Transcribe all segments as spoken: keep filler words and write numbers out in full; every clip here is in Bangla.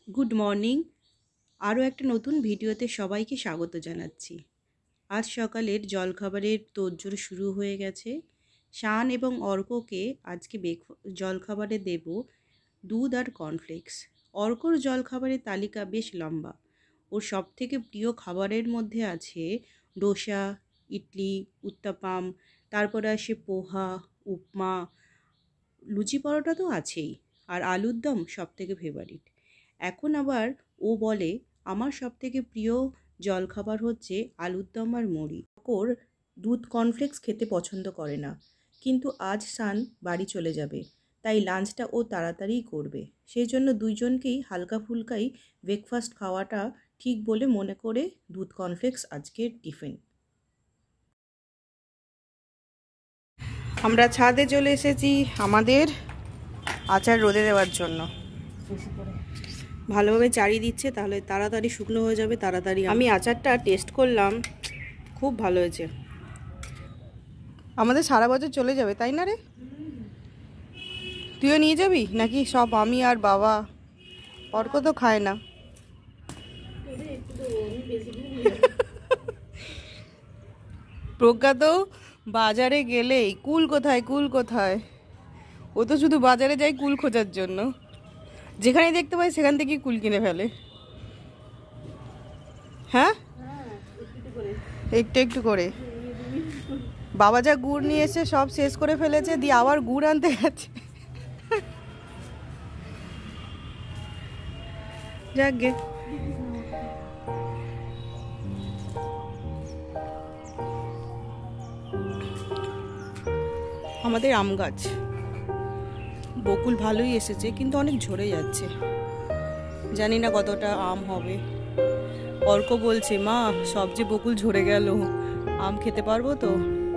Good morning. আরও একটা নতুন ভিডিওতে সবাইকে স্বাগত জানাচ্ছি। আজ সকালের জলখাবারের তোড়জোড় শুরু হয়ে গেছে। শান এবং অর্ককে আজকে বেক জলখাবারে দেব দুধ আর কর্নফ্লেক্স। অর্কর জলখাবারের তালিকা বেশ লম্বা। ওর সবথেকে প্রিয় খাবারের মধ্যে আছে ডোসা, ইডলি, উত্তাপাম, তারপরে আসে পোহা, উপমা, লুচি পরোটা তো আছেই, আর আলুর দম সবথেকে ফেভারিট। এখন আবার ও বলে আমার সবথেকে প্রিয় জলখাবার হচ্ছে আলুর দম আর মুড়ি। ওর দুধ কর্নফ্লেক্স খেতে পছন্দ করে না, কিন্তু আজ শান বাড়ি চলে যাবে, তাই লাঞ্চটা ও তাড়াতাড়িই করবে। সেই জন্য দুইজনকেই হালকা ফুলকাই ব্রেকফাস্ট খাওয়াটা ঠিক বলে মনে করে দুধ কর্নফ্লেক্স আজকের টিফিন। আমরা ছাদে চলে এসেছি আমাদের আচার রোদে দেওয়ার জন্য। ভালোভাবে চাড়িয়ে দিচ্ছে, তাহলে তাড়াতাড়ি শুকনো হয়ে যাবে তাড়াতাড়ি। আমি আচারটা টেস্ট করলাম, খুব ভালো হয়েছে। আমাদের সারা বছর চলে যাবে, তাই না রে? তুইও নিয়ে যাবি নাকি? সব আমি আর বাবা, অর্ক তো খায় না। প্রজ্ঞা তো বাজারে গেলেই কুল কোথায় কুল কোথায়, ও তো শুধু বাজারে যায় কুল খোঁজার জন্য। যেখানে দেখতে পাই সেখান থেকে কুল কিনে ফেলে। হ্যাঁ, একটু একটু করে। বাবা যা গুড় নিয়ে এসে সব শেষ করে ফেলেছে, দিয়ে আবার গুড় আনতে গেছে। যাকগে, আমাদের আম গাছ বকুল ভালোই এসেছে, কিন্তু অনেক ঝরে যাচ্ছে। জানি না কতটা আম হবে। অর্ক বলছে মা সব যে বকুল ঝরে গেল, আম খেতে পারবো তো?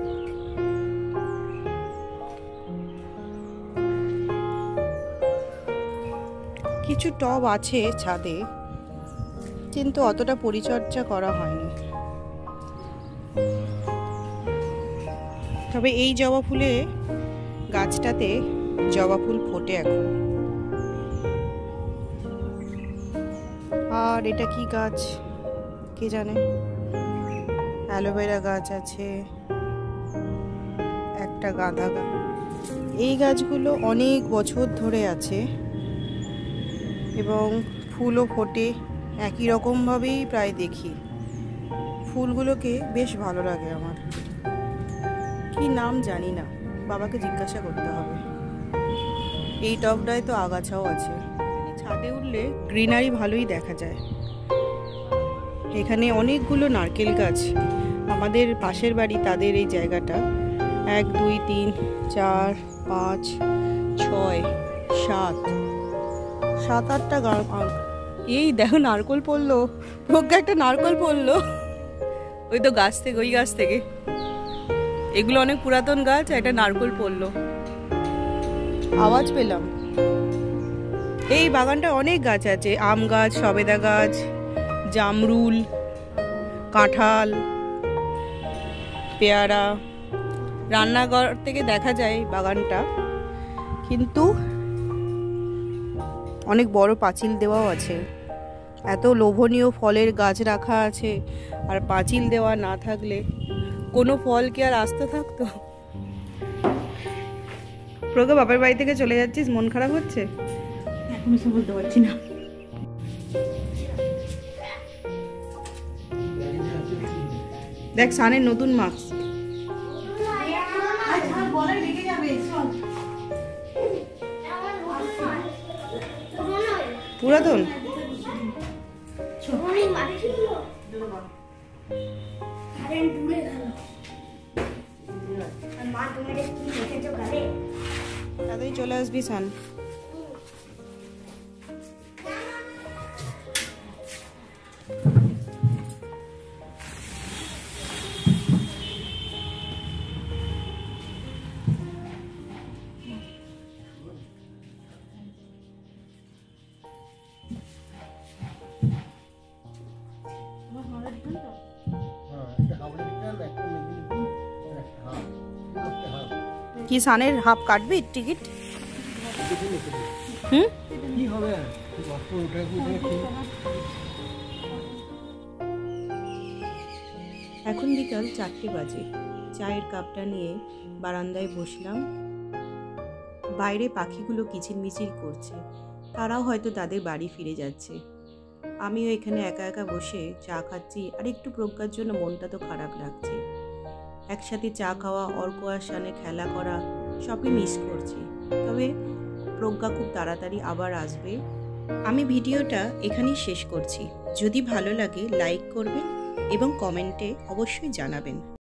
কিছু টব আছে ছাদে, কিন্তু অতটা পরিচর্যা করা হয়নি। তবে এই জবা ফুলে গাছটাতে জবা ফুল ফোটে এখন। আর এটা কি গাছ কে জানে? অ্যালোভেরা গাছ আছে, একটা গাঁদা গাছ। এই গাছগুলো অনেক বছর ধরে আছে এবং ফুলও ফোটে একই রকমভাবেই প্রায় দেখি। ফুলগুলোকে বেশ ভালো লাগে আমার। কি নাম জানি না, বাবাকে জিজ্ঞাসা করতে হবে। এই টবটায় তো আগাছাও আছে। ছাদে উঠলে গ্রিনারি ভালোই দেখা যায়। এখানে অনেকগুলো নারকেল গাছ। আমাদের পাশের বাড়ি তাদের এই জায়গাটা এক দুই তিন চার পাঁচ ছয় সাত সাত আটটা গাছ। এই দেখো নারকল পড়লো, প্রজ্ঞা একটা নারকল পড়লো ওই তো গাছ থেকে, ওই গাছ থেকে। এগুলো অনেক পুরাতন গাছ, একটা নারকল পড়লো, আওয়াজ পেলাম। এই বাগানটা অনেক গাছ আছে, আম গাছ, সবেদা গাছ, জামরুল, কাঁঠাল, পেয়ারা। রান্নাঘর থেকে দেখা যায় বাগানটা, কিন্তু অনেক বড় পাঁচিল দেওয়াও আছে। এত লোভনীয় ফলের গাছ রাখা আছে, আর পাঁচিল দেওয়া না থাকলে কোনো ফল কি আর আসতে থাকতো? প্রজ্ঞা বাপের বাড়ি থেকে চলে যাচ্ছিস, মন খারাপ হচ্ছে? এখন সব বলতে পারছি না। দেখ সানের নতুন মাস্ক। পুরাতন তাড়াতাড়ি চলে আসবি সান। কি সানের হাফ কাটবি টিকিট? হুম কি হবে গল্প উঠে উঠে কি এখন বিকাল চারটে বাজে। চায়ের কাপটা নিয়ে বারান্দায় বসলাম। বাইরে পাখিগুলো কিচিরমিচির করছে, তারাও হয়তো তাদের বাড়ি ফিরে যাচ্ছে। আমিও এখানে একা একা বসে চা খাচ্ছি, আর একটু প্রজ্ঞার জন্য মনটা তো খারাপ লাগছে। একসাথে চা খাওয়া, অর্ক আর শানে খেলা করা, সবই মিস করছি। তবে প্রজ্ঞা খুব তাড়াতাড়ি আবার আসবে। আমি ভিডিওটা এখানেই শেষ করছি। যদি ভালো লাগে লাইক করবেন এবং কমেন্টে অবশ্যই জানাবেন।